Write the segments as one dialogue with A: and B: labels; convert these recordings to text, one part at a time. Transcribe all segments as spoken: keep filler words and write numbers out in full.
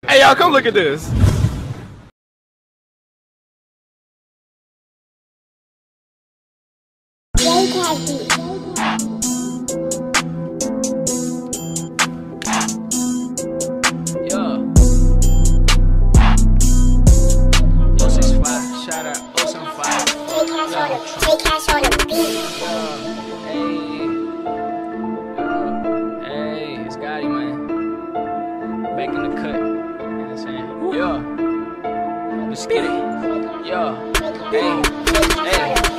A: Hey y'all, come look at this.
B: Take cash on the beat.
C: Hey, hey, it's Gotti, man. Back in the cut. You know what I'm saying? Yeah. Let's get it. Yeah. Hey,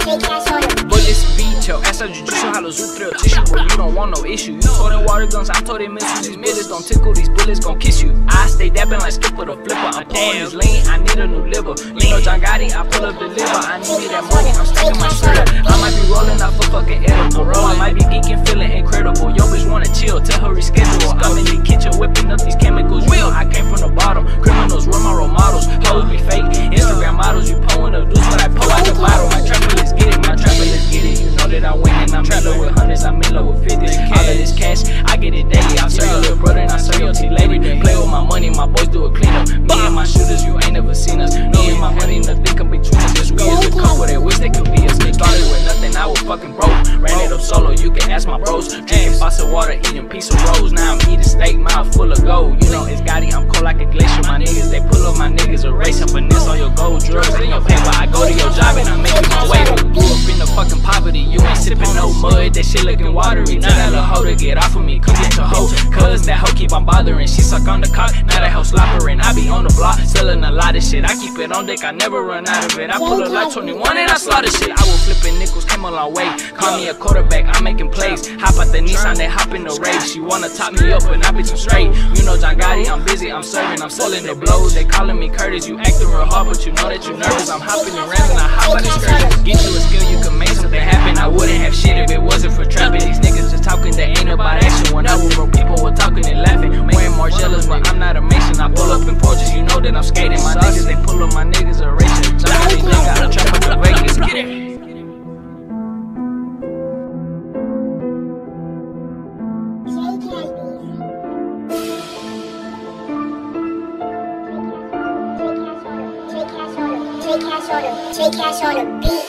C: hey. Bullets beat your ass out jujitsu, hollows you thrill tissue, bro. You don't want no issue. You told them water guns, I told them missiles. These bullets don't tickle, these bullets gon' kiss you. I stay dabbing like skip with a flipper. I'm pouring this lean, I need a new liver. You know John Gotti, I pull up the liver. I need me that money, I'm stacking my shredder. I might be rolling off a fucking edible. I might be geeking, feeling incredible. Yo bitch wanna chill, tell her reschedule. I'm in the kitchen whipping up these chemicals. You know I came from the bottom. Criminals were my role models. Hoes be fake, Instagram models. You pulling up dudes, but I pull out the bottle. My trapper, let's get it, my trapper, let's get it. You know that I win and I'm in love with hundreds, I'm in love with fifties. All of this cash, I get it daily. I serve your little brother and I serve your T lady. Play with my money, my boys do a cleanup. Me and my shooters, you ain't never seen us. Me and my money, nothing come between us. Just we is a couple that wish they could be us. Started with nothing, I was fucking broke. Ran it up solo, you can ask my bros. Drinking faucet water, eating piece of rolls. Now I'm eating steak, mouth full of gold. You know it's Gotti, I'm cold like a glacier. My niggas, they pull up, my niggas erase up. Finesse all your gold drugs and your paper. I go to your job and I'm making my way. Grew up in the fucking poverty, you ain't sipping no mud. That shit looking watery. Tell that little hoe to get off of me, come get your hoe. Cause that hoe keep on bothering. She suck on the cock, now that hoe sloppering. I be on the block, selling a lot of shit. I keep it on deck, I never run out of it. I pull up like twenty-one and I slaughter shit. I was flipping nickels, came a long way. Call me a quarterback, I'm making plays. Hop out the Nissan, they hop in the race. She wanna top me up, but I be too straight. You know John Gotti, I'm busy, I'm serving, I'm selling the blows. They calling me Curtis, you acting real hard, but you know that you nervous. I'm hopping in rams and I hop out the skirt. Get you a skill, you can make something happen. I wouldn't have shit if it wasn't for trapping. These niggas just talking, they ain't about action. When I was broke, people were talking and laughing. Wearing Margielas, but I'm not a mason. I pull up in porches, you know that I'm skating. My niggas, they pull up, my niggas are racing. John Gotti, they got a trap up to Vegas, get it.
B: Take cash on the beat.